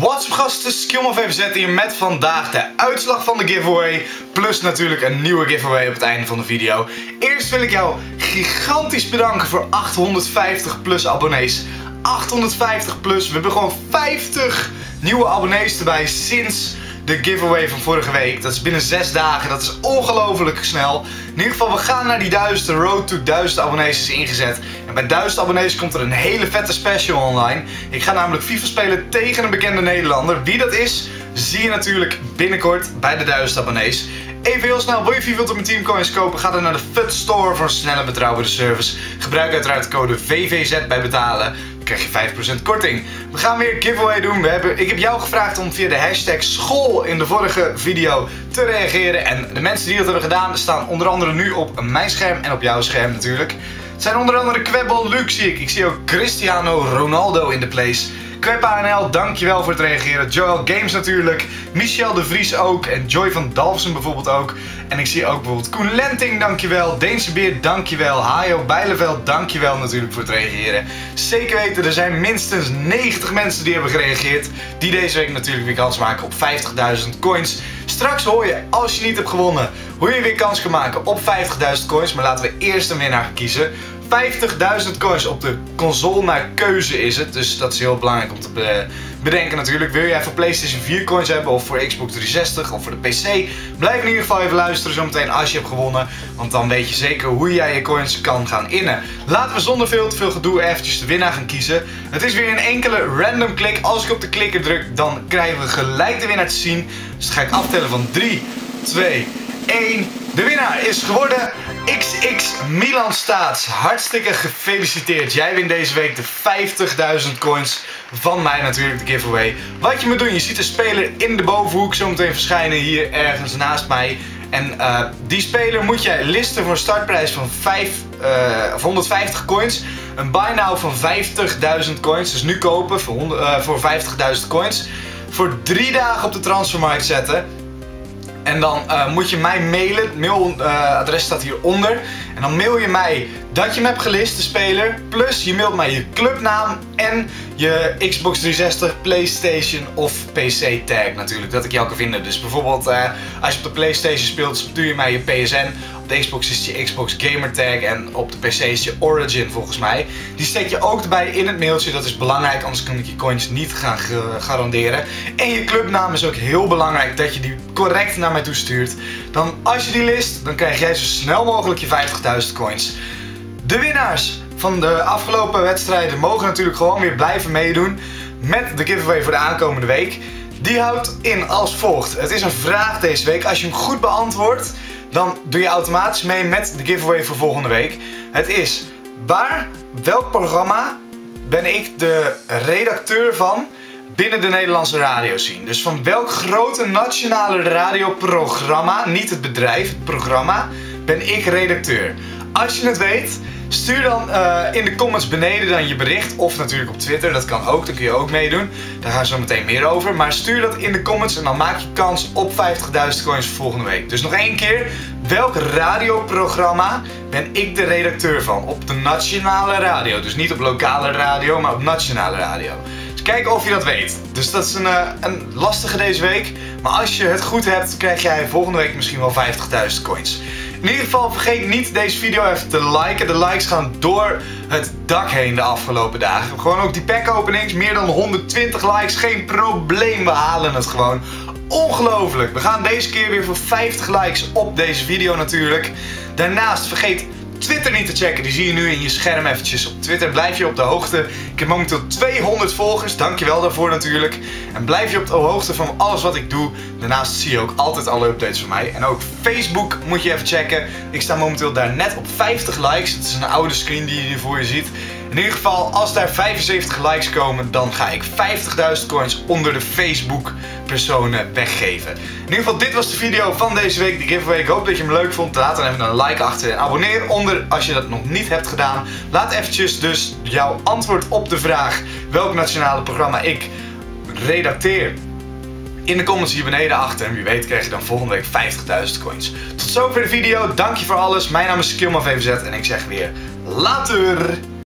What's up gasten, Skillman hier met vandaag de uitslag van de giveaway. Plus natuurlijk een nieuwe giveaway op het einde van de video. Eerst wil ik jou gigantisch bedanken voor 850 plus abonnees. 850 plus, we hebben gewoon 50 nieuwe abonnees erbij sinds de giveaway van vorige week. Dat is binnen 6 dagen, dat is ongelooflijk snel. In ieder geval, we gaan naar die 1000, de road to 1000 abonnees is ingezet. En bij 1000 abonnees komt er een hele vette special online. Ik ga namelijk FIFA spelen tegen een bekende Nederlander. Wie dat is, zie je natuurlijk binnenkort bij de 1000 abonnees. Even heel snel, wil je FIFA Ultimate Team Coins kopen? Ga dan naar de FUT Store voor een snelle betrouwbare service. Gebruik uiteraard de code VVZ bij betalen. Dan krijg je 5% korting. We gaan weer giveaway doen. Ik heb jou gevraagd om via de hashtag school in de vorige video te reageren. En de mensen die dat hebben gedaan staan onder andere nu op mijn scherm en op jouw scherm natuurlijk. Het zijn onder andere Kwebbel, Luc zie ik. Ik zie ook Cristiano Ronaldo in de place. KwebANL, dankjewel voor het reageren. Joel Games natuurlijk. Michel de Vries ook. En Joy van Dalfsen bijvoorbeeld ook. En ik zie ook bijvoorbeeld Koen Lenting, dankjewel. Deense Beer, dankjewel. Hajo Bijleveld, dankjewel natuurlijk voor het reageren. Zeker weten, er zijn minstens 90 mensen die hebben gereageerd. Die deze week natuurlijk weer kans maken op 50.000 coins. Straks hoor je, als je niet hebt gewonnen, hoe je weer kans kan maken op 50.000 coins. Maar laten we eerst een winnaar kiezen. 50.000 coins op de console naar keuze is het. Dus dat is heel belangrijk om te bedenken natuurlijk. Wil jij voor PlayStation 4 coins hebben of voor Xbox 360 of voor de PC? Blijf in ieder geval even luisteren zometeen als je hebt gewonnen. Want dan weet je zeker hoe jij je coins kan gaan innen. Laten we zonder veel te veel gedoe eventjes de winnaar gaan kiezen. Het is weer een enkele random klik. Als ik op de klikker druk, dan krijgen we gelijk de winnaar te zien. Dus dan ga ik aftellen van 3, 2, 1. De winnaar is geworden XX Milan Staats. Hartstikke gefeliciteerd. Jij wint deze week de 50.000 coins van mij natuurlijk, de giveaway. Wat je moet doen, je ziet de speler in de bovenhoek zometeen verschijnen hier ergens naast mij. En die speler moet jij listen voor een startprijs van 150 coins. Een buy now van 50.000 coins. Dus nu kopen voor 50.000 coins. Voor 3 dagen op de transfermarkt zetten. En dan moet je mij mailen, het mailadres staat hieronder. En dan mail je mij dat je hem hebt gelist, de speler. Plus je mailt mij je clubnaam en je Xbox 360, PlayStation of PC tag natuurlijk. Dat ik jou kan vinden. Dus bijvoorbeeld als je op de PlayStation speelt, stuur je mij je PSN. Op de Xbox is het je Xbox Gamer tag en op de PC is je Origin volgens mij. Die steek je ook erbij in het mailtje, dat is belangrijk, anders kan ik je coins niet gaan garanderen. En je clubnaam is ook heel belangrijk, dat je die correct naar mij toestuurt. Dan als je die list, dan krijg jij zo snel mogelijk je 50.000 coins. De winnaars van de afgelopen wedstrijden mogen natuurlijk gewoon weer blijven meedoen met de giveaway voor de aankomende week. Die houdt in als volgt. Het is een vraag deze week. Als je hem goed beantwoordt, dan doe je automatisch mee met de giveaway voor volgende week. Het is welk programma ben ik de redacteur van binnen de Nederlandse radioscene? Dus van welk grote nationale radioprogramma, niet het bedrijf, het programma, ben ik redacteur? Als je het weet, stuur dan in de comments beneden dan je bericht. Of natuurlijk op Twitter, dat kan ook, dan kun je ook meedoen. Daar gaan we zo meteen meer over. Maar stuur dat in de comments en dan maak je kans op 50.000 coins voor volgende week. Dus nog één keer, welk radioprogramma ben ik de redacteur van? Op de nationale radio. Dus niet op lokale radio, maar op nationale radio. Dus kijk of je dat weet. Dus dat is een lastige deze week. Maar als je het goed hebt, krijg jij volgende week misschien wel 50.000 coins. In ieder geval vergeet niet deze video even te liken. De likes gaan door het dak heen de afgelopen dagen. Gewoon ook die pack openings. Meer dan 120 likes. Geen probleem. We halen het gewoon. Ongelooflijk. We gaan deze keer weer voor 50 likes op deze video natuurlijk. Daarnaast vergeet Twitter niet te checken. Die zie je nu in je scherm eventjes. Op Twitter blijf je op de hoogte. Ik heb momenteel 200 volgers. Dankjewel daarvoor natuurlijk. En blijf je op de hoogte van alles wat ik doe. Daarnaast zie je ook altijd alle updates van mij. En ook Facebook moet je even checken. Ik sta momenteel daar net op 50 likes. Het is een oude screen die je hier voor je ziet. In ieder geval, als daar 75 likes komen, dan ga ik 50.000 coins onder de Facebook personen weggeven. In ieder geval, dit was de video van deze week, de giveaway. Ik hoop dat je hem leuk vond. Laat dan even een like achter en abonneer onder als je dat nog niet hebt gedaan. Laat eventjes dus jouw antwoord op de vraag welk nationale programma ik redacteer in de comments hier beneden achter. En wie weet krijg je dan volgende week 50.000 coins. Tot zover de video. Dank je voor alles. Mijn naam is Skillman VVZ en ik zeg weer later.